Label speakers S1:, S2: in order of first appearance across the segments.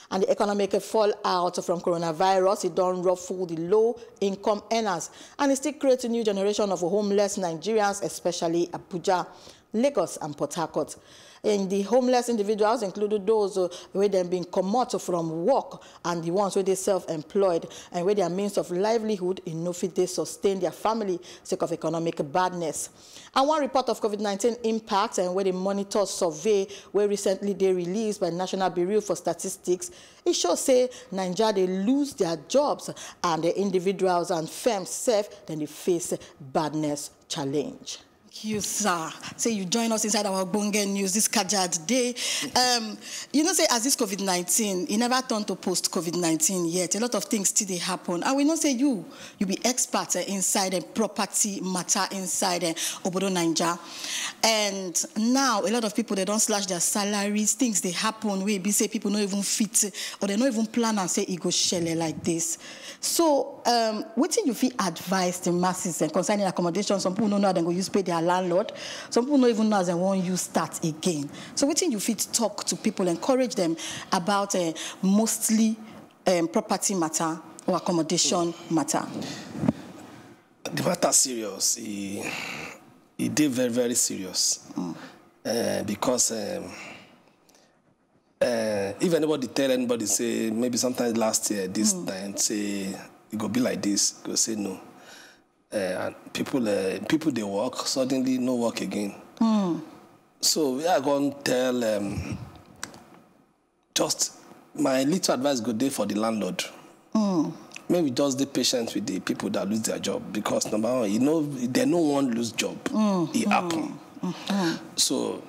S1: And the economic fallout from coronavirus, it don't ruffle the low-income earners. And it still creates a new generation of homeless Nigerians, especially Abuja, Lagos, and Port Harcourt. And the homeless individuals included those where they've been commute from work and the ones where they self-employed and where their means of livelihood in no fit they sustain their family sake of economic badness. And one report of COVID-19 impacts and where the monitor survey where recently they released by National Bureau for Statistics, it shows say Nigeria they lose their jobs and the individuals and firms self then they face badness challenge.
S2: You, sir. Say you join us inside our Bonga News this Kajad day. You know, say as this COVID-19, it never turned to post-COVID-19 yet. A lot of things still they happen. And we know say you be expert inside a property matter inside Obodo Naija. And now a lot of people, they don't slash their salaries. Things they happen where be say people not even fit or they not even plan and say it go shell like this. So what do you feel advise the masses and concerning accommodation? Some people don't know how they go use pay their landlord. Some people don't even know as they want you start again. So what do you fit talk to people, encourage them about mostly property matter or accommodation matter?
S3: The matter serious. It did very, very serious. Because if anybody tell anybody, say, maybe sometimes last year, this time, say, it go be like this, go say no. And people they work, suddenly no work again. So we are going to tell, just my little advice go there for the landlord. Maybe just be patient with the people that lose their job, because number one, you know, they no one lose job. It happen. So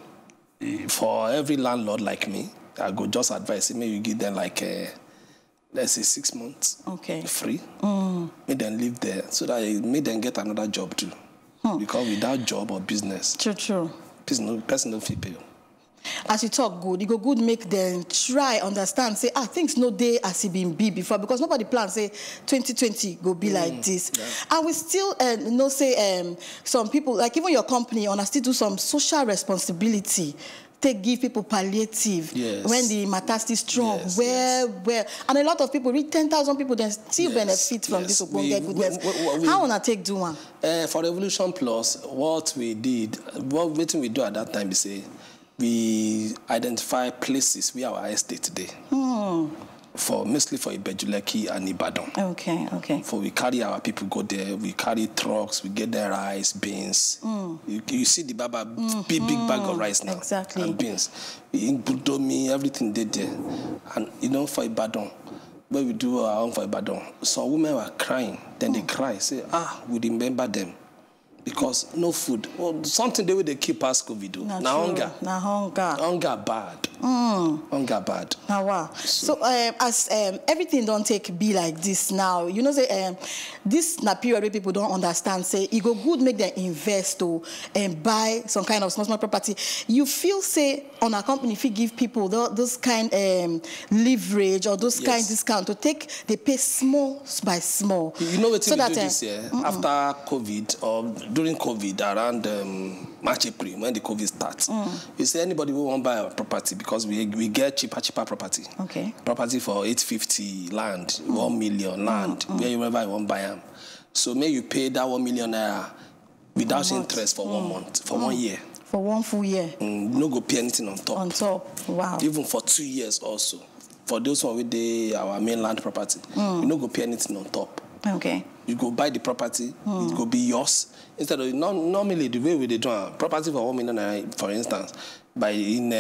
S3: for every landlord like me, I go just advise, maybe you give them like let's say 6 months free. Make them live there so that it make them get another job too. Because without job or business, person no fit pay.
S2: As you talk good, it go good make them try understand, say, things no day as it been be before, because nobody plans say 2020 go be like this. And we still know say some people, like even your company, on still do some social responsibility. Take give people palliative when the matter still strong. And a lot of people, read 10,000 people, then still benefit from this goodness. How on I take do one?
S3: For Revolution Plus, what we did, what we do at that time is say we identify places where our estate today. For mostly for Ibejuleki and Ibadan.
S2: Okay.
S3: For we carry our people go there, we carry trucks, we get their rice, beans. You see the baba big bag of rice now.
S2: Exactly.
S3: And beans. In Budomi, everything they there. And you know, for Ibadan, when we do our own for Ibadan, some women were crying. Then they cry, say, we remember them. Because no food. Well, something they will keep past COVID. Now hunger. Hunger bad. Hunger bad.
S2: Now wow. So as everything don't be like this now, you know say this na period where people don't understand, say it go good make them invest and buy some kind of small property. You feel say on a company if you give people those kind leverage or those kind discount to take they pay small by small.
S3: You know what so we do this year after COVID or during COVID around March, April, when the COVID starts, you say anybody who won't buy a property because we get cheaper property. Property for 850 land, 1 million land, wherever you won't buy them. So may you pay that 1 million naira without interest for 1 month, for 1 year.
S2: For 1 full year.
S3: No go pay anything on top.
S2: On top, wow.
S3: Even for 2 years also. For those one with our mainland property, you no go pay anything on top. You go buy the property, it go be yours. Instead of normally the way we do property for 1 million, for instance, within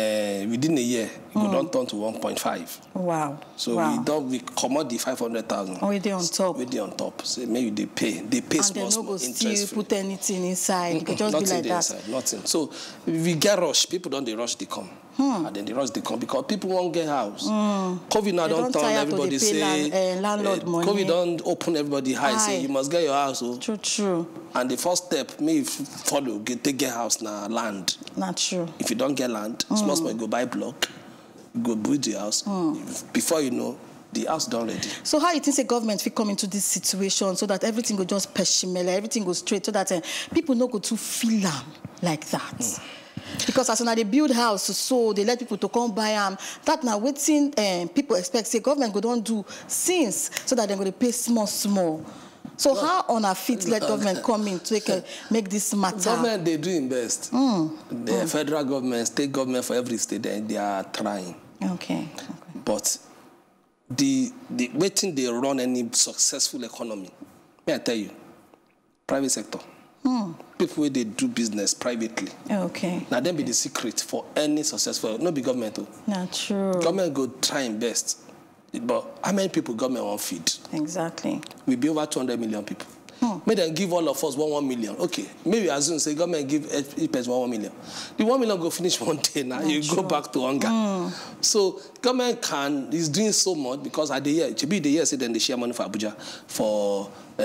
S3: a year, it go don't turn to 1.5.
S2: Wow.
S3: So we commode the 500,000.
S2: We dey on top.
S3: We dey on top. So maybe they pay small,
S2: small
S3: interest
S2: free. Still put anything inside. It could just
S3: nothing
S2: be like that.
S3: Inside, nothing. So if we get rush, people don't they rush they come. And then they rush they come because people won't get house. COVID now don't turn everybody say
S2: landlord money.
S3: COVID don't open everybody high. Say you must get your house.
S2: True. And
S3: the first step, me follow get house now land.
S2: Not true.
S3: If you don't get land, small you go buy block, you go build the house. Before you know, the house done ready.
S2: So how you think the government will come into this situation so that everything go just peshimele, everything goes straight, so that people no go to feel like that? Because as soon as they build house, so they let people to come buy them. That now waiting people expect, say government go don't do since, so that they're going to pay small. So how on a fit let government come in to make this matter?
S3: Government, they do invest. The federal government, state government for every state, they are trying.
S2: Okay.
S3: But the waiting they run any successful economy, may I tell you, private sector. People where they do business privately.
S2: Okay.
S3: Now then be the secret for any successful, not be government too.
S2: Not true.
S3: Government go try invest. But how many people government won't feed?
S2: Exactly.
S3: We be over 200 million people. May then give all of us 1 million. Okay, maybe assume say government give each person 1 million. The 1 million go finish one day now. You go back to hunger. So government is doing so much because at the year, to be the year, say then they share money for Abuja for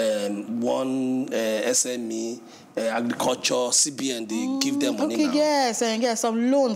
S3: one SME. Agriculture, CBN, they give them money now.
S2: Yes, some loans.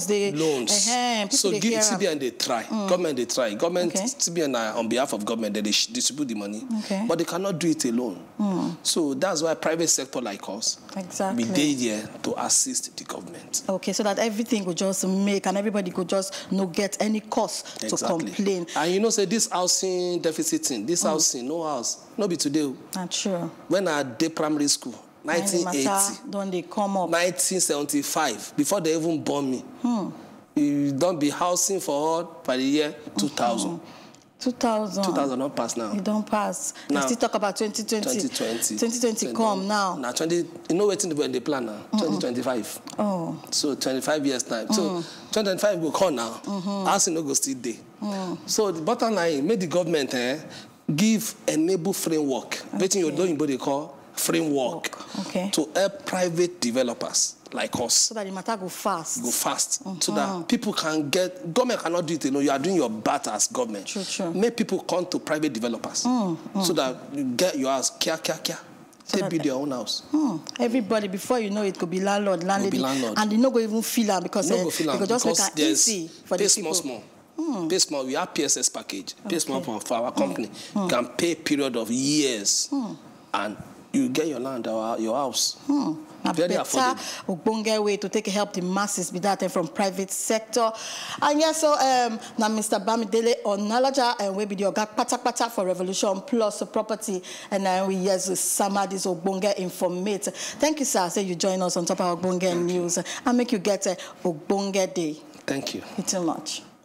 S3: So give CBN, they try. Government, they try. Government, CBN, on behalf of government, they distribute the money. But they cannot do it alone. So that's why private sector like us, we dey here to assist the government.
S2: Okay, so that everything could just make and everybody could just not get any cost to complain.
S3: And you know, say this housing deficit thing, this housing, no house, no be today.
S2: Not sure.
S3: When I did primary school, 1980,
S2: don't they come up?
S3: 1975, before they even born me. You don't be housing for all by the year 2000. 2000 don't pass now.
S2: You don't pass. Now, still talk about 2020. 2020 come now.
S3: Now 20, you know what's in the plan now? 2025.
S2: Oh.
S3: So 25 years time. So 2025 will come now. Housing no go still day. So the bottom line, make the government give enable framework. Waiting you don't they call framework to help private developers like us. So
S2: that the matter go fast.
S3: So that people can get, government cannot do it alone. You are doing your part as government.
S2: True.
S3: Make people come to private developers so that you get your house, care. So they build your own house.
S2: Everybody, before you know it, could be landlord. And they not go even feel them because they could just make it easy for the people.
S3: Pay small. We have PSS package. Pay small for our company. You can pay period of years and you get your land or your house. Very affordable.
S2: Ogbonge way to take help the masses be that from private sector. And yes, so now Mr. Bamidele Onalaja and we be the Oga Pata for Revolution Plus Property, and then we summer this Ogbonge informate. Thank you, sir. Say you join us on top of Ogbonge News and make you get a Ogbonge day.
S3: Thank you.
S2: Thank you much.